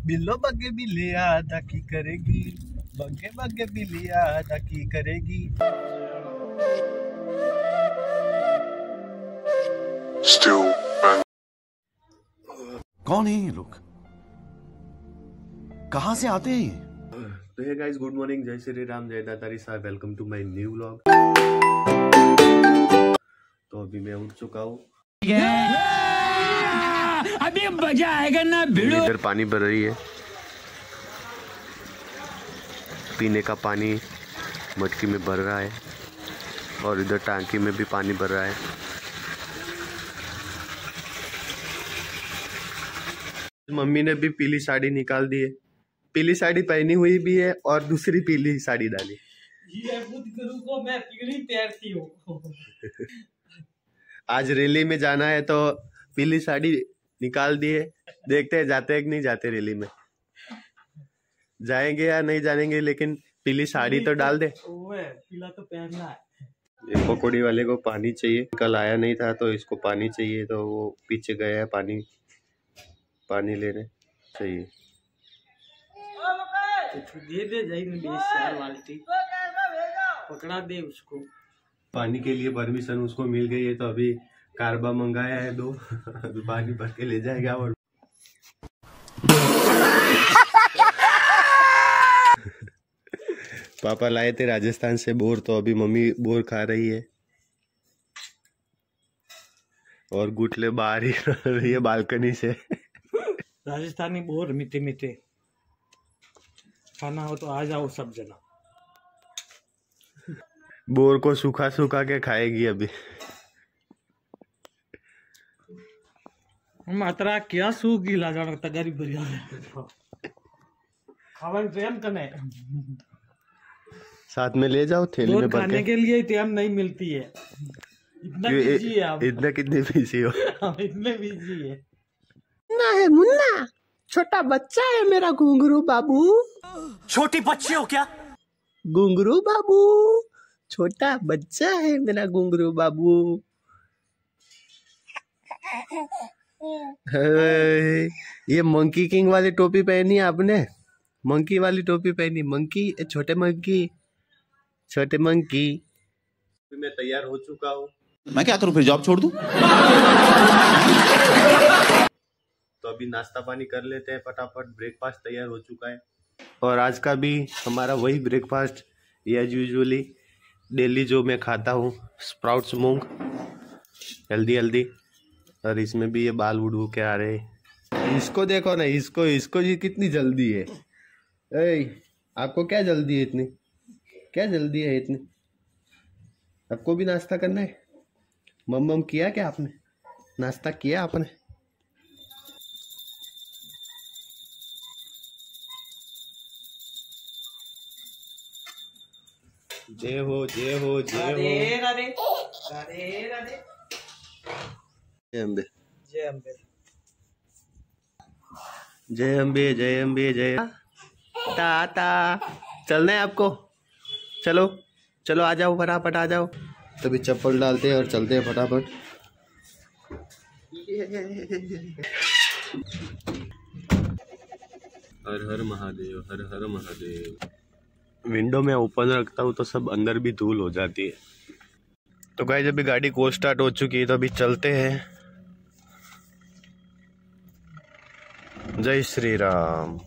बिल्लो बगे बिल्ली आधा की करेगी, बगे बगे बिल्ली आधा की करेगी। कौन है ये लोग, कहाँ से आते हैं? तो हे गाइस, गुड मॉर्निंग, जय श्री राम, जय दातारी साहब, welcome to my new vlog. तो अभी मैं उठ चुका हूँ, अभी मजा आएगा ना भिड़ो। इधर पानी भर रही है, पीने का पानी मटकी में भर रहा है और इधर टांकी में भी पानी भर रहा है। मम्मी ने भी पीली साड़ी निकाल दी है, पीली साड़ी पहनी हुई भी है और दूसरी पीली साड़ी डाली। को मैं पीली तैरती हूँ। आज रैली में जाना है तो पीली साड़ी निकाल दी है, देखते हैं जाते हैं कि नहीं जाते रैली में, जाएंगे या नहीं जाएंगे, लेकिन पीली साड़ी तो डाल दे। पीला तो पहनना है। ये पकौड़ी वाले को पानी चाहिए, कल आया नहीं था तो इसको पानी चाहिए, तो वो पीछे गया है पानी लेने चाहिए। दे दे बाल्टी पकड़ा दे उसको। पानी के लिए परमिशन उसको मिल गई है, तो अभी कारबा मंगाया है 2 पानी भर के ले जाएगा। और पापा लाए थे राजस्थान से बोर, तो अभी मम्मी बोर खा रही है और गुटले बाहर ही रही है बालकनी से। राजस्थानी बोर मीठे मीठे, खाना हो तो आ जाओ सब जना। बोर को सूखा सूखा के खाएगी अभी। मात्रा क्या सूख गीला जाना तगारी बढ़िया खावन प्रेम कने साथ में ले जाओ थैली में भर के। खाने के लिए टाइम नहीं मिलती है, इतना बिजी है आप। इतना कितने बिजी हो? इतने बिजी है ना है मुन्ना, छोटा बच्चा है मेरा घुंघरू बाबू। छोटी बच्ची हो क्या? घुंघरू बाबू, छोटा बच्चा है मेरा घुंघरू बाबू। ये मंकी किंग वाली टोपी पहनी आपने, मंकी वाली टोपी पहनी, मंकी छोटे मंकी। मैं तैयार हो चुका हूँ, मैं क्या करूं फिर, जॉब छोड़ दूं? तो अभी नाश्ता पानी कर लेते हैं फटाफट। ब्रेकफास्ट तैयार हो चुका है और आज का भी हमारा वही ब्रेकफास्ट एज यूजुअली डेली जो मैं खाता हूँ, स्प्राउट्स मूंग, हेल्दी। और इसमें भी ये बाल उड़ के आ रहे हैं। इसको देखो ना, इसको ये कितनी जल्दी है। आपको क्या जल्दी है इतनी, क्या जल्दी है इतनी? आपको भी नाश्ता करना है? मम किया क्या आपने, नाश्ता किया आपने? जय हो जय हो जय हो। राधे जय अम्बे जय अम्बे जय अम्बे जय अम्बे जय ताता। चलना है आपको? चलो चलो आ जाओ, फटाफट आ जाओ। तभी चप्पल डालते हैं और चलते हैं फटाफट। हर हर महादेव, हर हर महादेव। विंडो में ओपन रखता हूँ तो सब अंदर भी धूल हो जाती है। तो गाइस अभी गाड़ी को स्टार्ट हो चुकी है, तो अभी चलते हैं। जय श्री राम।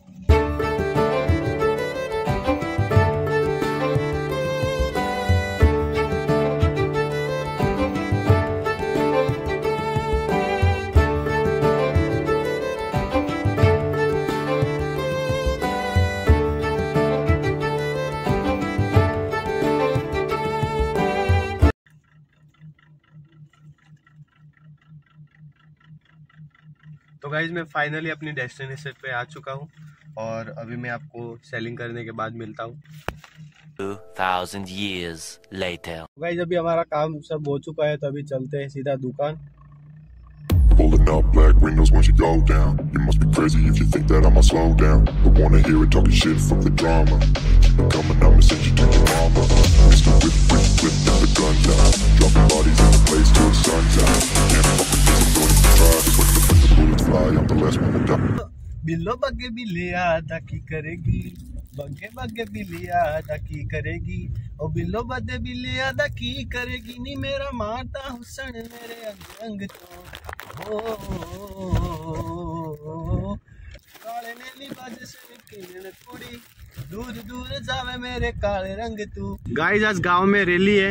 तो गाइज मैं फाइनली अपनी डेस्टिनेशन पे आ चुका हूँ और अभी मैं आपको सेलिंग करने के बाद मिलता हूँ। 2000 years later. गाइज अभी हमारा काम सब हो चुका है, तो अभी चलते हैं सीधा दुकान। Pulling up black windows once you go down. You must be crazy if you think that I'ma slow down. Don't wanna hear it talking shit from the drama. Keep it coming, I'ma send you to your mama. Mr. Whip, and the gun down. Dropping bodies in the place till the sun's out. Can't fuck with this, I'm going to try. Just wait to let the bullets fly, I'm the last one to die. बिल्लो बगे बिल्लिया दा की करेगी, बगे बगे बिल्लिया दा की करेगी, ओ बिल्लो बगे बिल्लिया दा की करेगी, नी मेरा माता हुसन मेरे अंग अंग तो काले नीली बाज से किरण कुड़ी, दूर दूर जावे मेरे काले रंग तू। गाइस आज गांव में रैली है।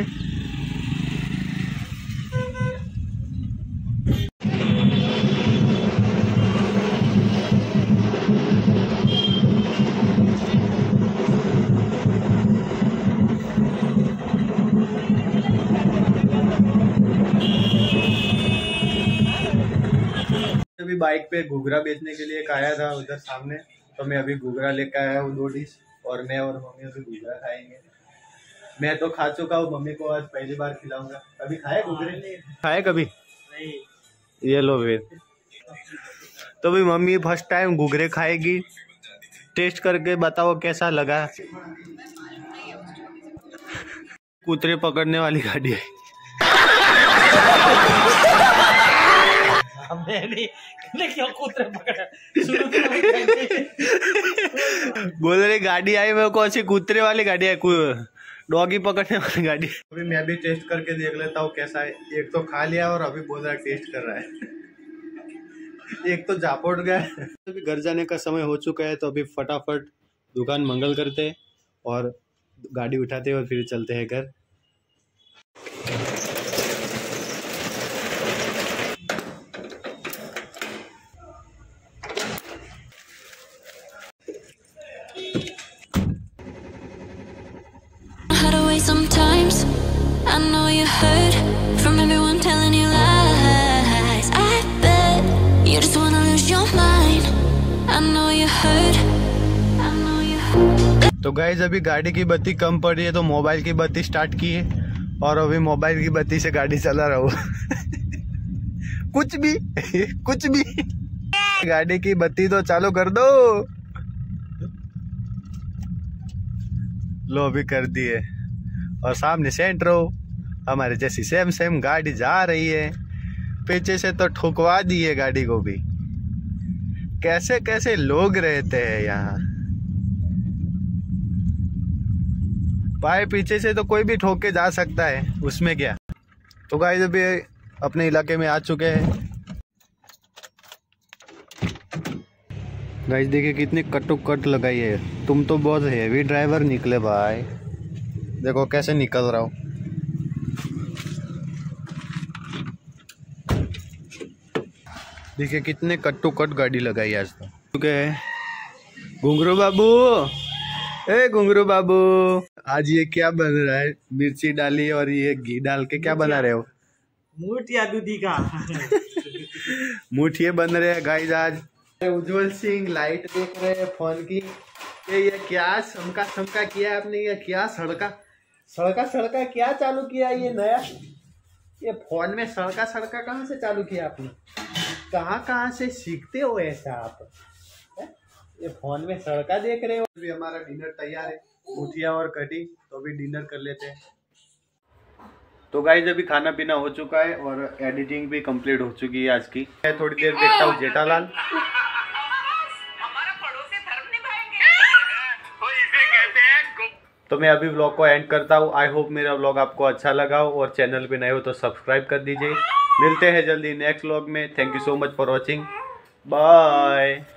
अभी बाइक पे घुघरा बेचने के लिए आया था उधर सामने, तो मैं अभी घुघरा लेकर आया हूँ 2 डिश, और मैं और मम्मी अभी घुघरा खाएंगे। मैं तो खा चुका हूँ, मम्मी को आज पहली बार खिलाऊंगा। कभी खाए घुघरे? खाए कभी नहीं। ये लो फिर। तो भी मम्मी फर्स्ट टाइम घुघरे खाएगी, टेस्ट करके बताओ कैसा लगा। कुतरे पकड़ने वाली गाड़ी है। क्यों कुतरे पकड़ा? बोल रहे गाड़ी आई, मेरे को अच्छी कुतरे वाली गाड़ी है, डॉगी पकड़ने वाली गाड़ी। अभी मैं भी टेस्ट करके देख लेता हूँ कैसा है। एक तो खा लिया और अभी बोल रहा है टेस्ट कर रहा है। एक तो झापड़ गया। अभी घर जाने का समय हो चुका है, तो अभी फटाफट दुकान मंगल करते हैं और गाड़ी उठाते हैं और फिर चलते हैं घर। Sometimes I know you heard from everyone telling you lies. I bet you just wanna lose your mind. I know you heard. I know you heard. तो गाइस अभी गाड़ी की बत्ती कम पड़ी है, तो मोबाइल की बत्ती स्टार्ट की है और अभी मोबाइल की बत्ती से गाड़ी चला रहा हूँ। कुछ भी गाड़ी की बत्ती तो चालू कर दो। लो अभी कर दी है, और सामने सेंट्रो हमारे जैसी सेम गाड़ी जा रही है। पीछे से तो ठुकवा दी है गाड़ी को भी। कैसे कैसे लोग रहते हैं यहाँ भाई, पीछे से तो कोई भी ठोक के जा सकता है, उसमें क्या। तो गाइस अभी अपने इलाके में आ चुके हैं। गाइस देखिए कितनी कट लगाई है। तुम तो बहुत हेवी ड्राइवर निकले भाई, देखो कैसे निकल रहा हूँ। देखिए कितने कट गाड़ी लगाई आज तो। ओके घुंघरू बाबू, ए घुंघरू बाबू, आज ये क्या बन रहा है? मिर्ची डाली और ये घी डाल के क्या बना रहे हो? मूठिया दूधी का। मूठिए बन रहे हैं गाइस आज। उज्जवल सिंह लाइट देख रहे हैं फोन की। ये क्या समका किया है आपने? ये क्या सड़का क्या चालू किया ये नया? ये फोन में सड़का कहाँ से चालू किया आपने? कहाँ से सीखते हो ऐसा आप? ये फोन में सड़का देख रहे हो। अभी हमारा डिनर तैयार है, मूठिया और कढ़ी, तो अभी डिनर कर लेते हैं। तो गाइस अभी खाना पीना हो चुका है और एडिटिंग भी कंप्लीट हो चुकी है आज की। मैं थोड़ी देर देखता हूँ जेठालाल। तो मैं अभी व्लॉग को एंड करता हूँ। आई होप मेरा व्लॉग आपको अच्छा लगा हो, और चैनल पे नए हो तो सब्सक्राइब कर दीजिए। मिलते हैं जल्दी नेक्स्ट व्लॉग में। Thank you so much for watching, bye.